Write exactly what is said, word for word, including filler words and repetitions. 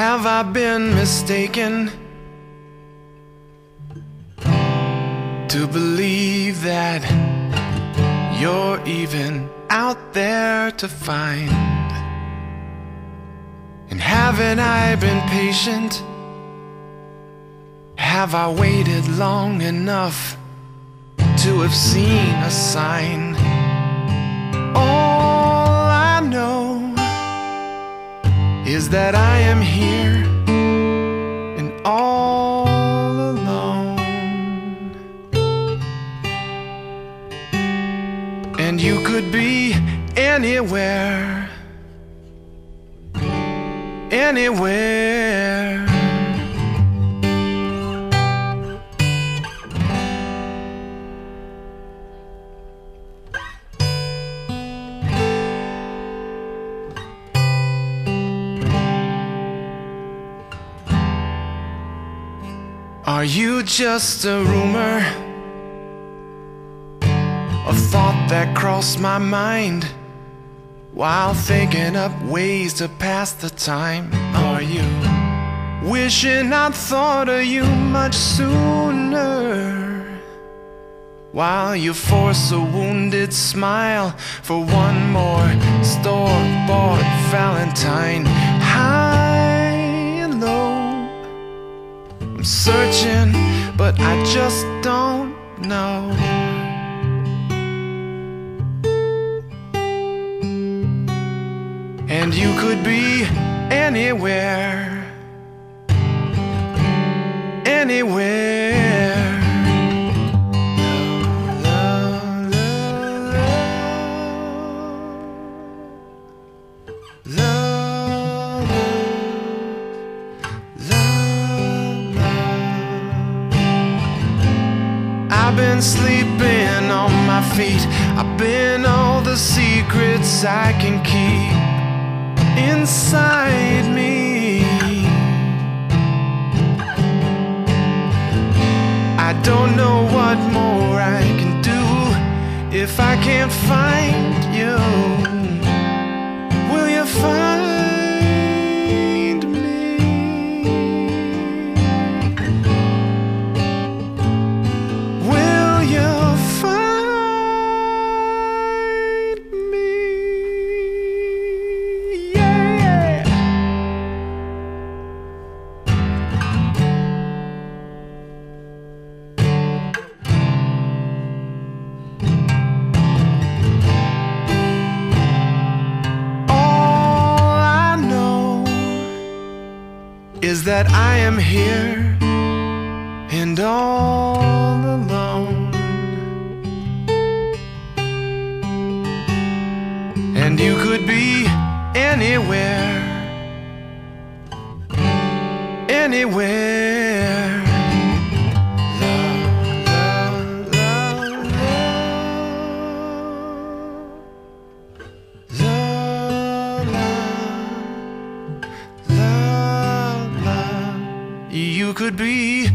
Have I been mistaken to believe that you're even out there to find? And haven't I been patient? Have I waited long enough to have seen a sign? All I know is that I am here and all alone, and you could be anywhere, anywhere. Are you just a rumor, a thought that crossed my mind while thinking up ways to pass the time? Are you wishing I'd thought of you much sooner, while you force a wounded smile for one more store-bought Valentine? High and low, I'm searching, but I just don't know. And you could be anywhere, anywhere. Love, love, love, love, love, love. I've been sleeping on my feet. I've been all the secrets I can keep inside me. I don't know what more I can do if I can't find you. Will you find me? Will you find me? Yeah. Is that I am here and all alone, and you could be anywhere, anywhere. Love, love, love, love, love, love. You could be